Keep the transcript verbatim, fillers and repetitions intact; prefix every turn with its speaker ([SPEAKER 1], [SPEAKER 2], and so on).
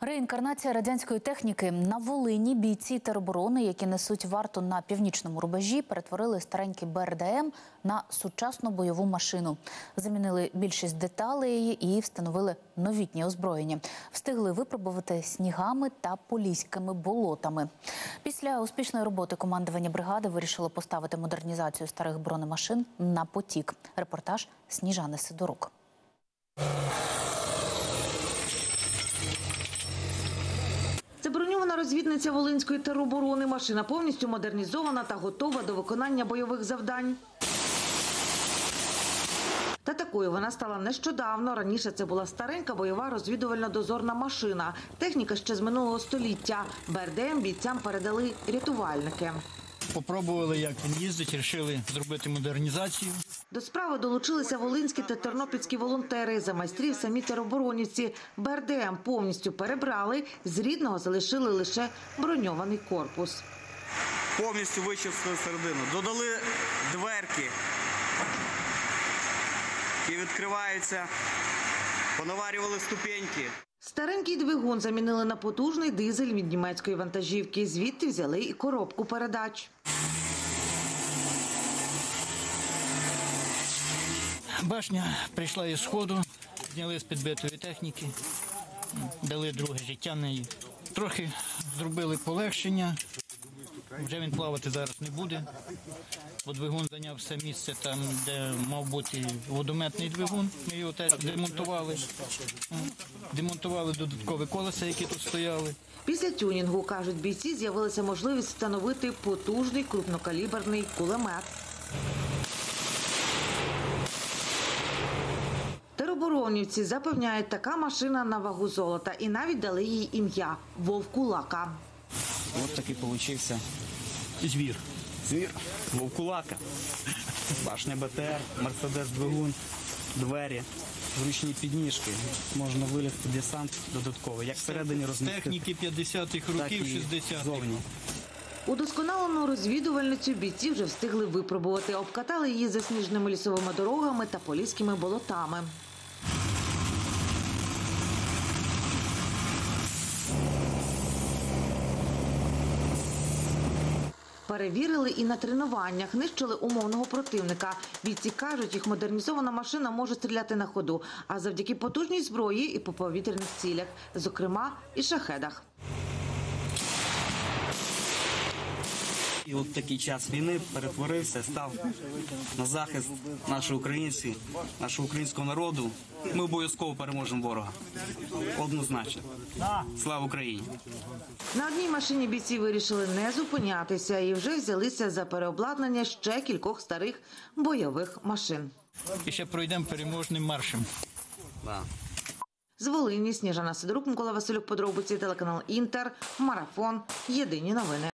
[SPEAKER 1] Реінкарнація радянської техніки. На Волині бійці тероборони, які несуть варту на північному рубежі, перетворили старенький Б Р Д М на сучасну бойову машину. Замінили більшість деталей і встановили новітнє озброєння. Встигли випробувати снігами та поліськими болотами. Після успішної роботи командування бригади вирішило поставити модернізацію старих бронемашин на потік. Репортаж Сніжани Сидорук.
[SPEAKER 2] Це броньована розвідниця Волинської тероборони. Машина повністю модернізована та готова до виконання бойових завдань. Та такою вона стала нещодавно. Раніше це була старенька бойова розвідувально-дозорна машина. Техніка ще з минулого століття. Б Р Д М бійцям передали рятувальники.
[SPEAKER 3] Попробували, як він їздить, вирішили зробити модернізацію.
[SPEAKER 2] До справи долучилися волинські та тернопільські волонтери. За майстрів самі тероборонівці. Б Р Д М повністю перебрали, з рідного залишили лише броньований корпус.
[SPEAKER 4] Повністю вичистили середину. Додали дверки, які відкриваються, понаварювали ступеньки.
[SPEAKER 2] Старенький двигун замінили на потужний дизель від німецької вантажівки. Звідти взяли і коробку передач.
[SPEAKER 3] Башня прийшла із сходу, зняли з підбитої техніки, дали друге життя неї. Трохи зробили полегшення, вже він плавати зараз не буде, бо двигун зайняв все місце там, де мав бути водометний двигун. Ми його теж демонтували, демонтували додаткові колеса, які тут стояли.
[SPEAKER 2] Після тюнінгу, кажуть бійці, з'явилася можливість встановити потужний крупнокаліберний кулемет. Тероборонівці запевняють, така машина на вагу золота, і навіть дали їй ім'я – Вовкулака.
[SPEAKER 5] Ось такий получився
[SPEAKER 3] Звір.
[SPEAKER 5] звір Вовкулака. Башня Б Т Р, Мерседес-двигун, двері, зручні підніжки. Можна вилізти десант додатковий, як всередині розмістити,
[SPEAKER 3] Техніки п'ятдесятих
[SPEAKER 5] так
[SPEAKER 3] років,
[SPEAKER 5] і
[SPEAKER 3] шістдесятих.
[SPEAKER 5] зовні.
[SPEAKER 2] Удосконалену розвідувальницю бійці вже встигли випробувати. Обкатали її засніженими лісовими дорогами та поліськими болотами. Перевірили і на тренуваннях, нищили умовного противника. Бійці кажуть, їх модернізована машина може стріляти на ходу, а завдяки потужній зброї і по повітряних цілях, зокрема і шахедах.
[SPEAKER 5] І от такий час війни перетворився, став на захист нашої українців, нашого українського народу. Ми обов'язково переможемо ворога. Однозначно. Слава Україні!
[SPEAKER 2] На одній машині бійці вирішили не зупинятися і вже взялися за переобладнання ще кількох старих бойових машин.
[SPEAKER 3] І ще пройдемо переможним маршем.
[SPEAKER 5] Да.
[SPEAKER 2] З Волині Сніжана Сидорук, Микола Василюк, подробиці, телеканал Інтер, Марафон, Єдині новини.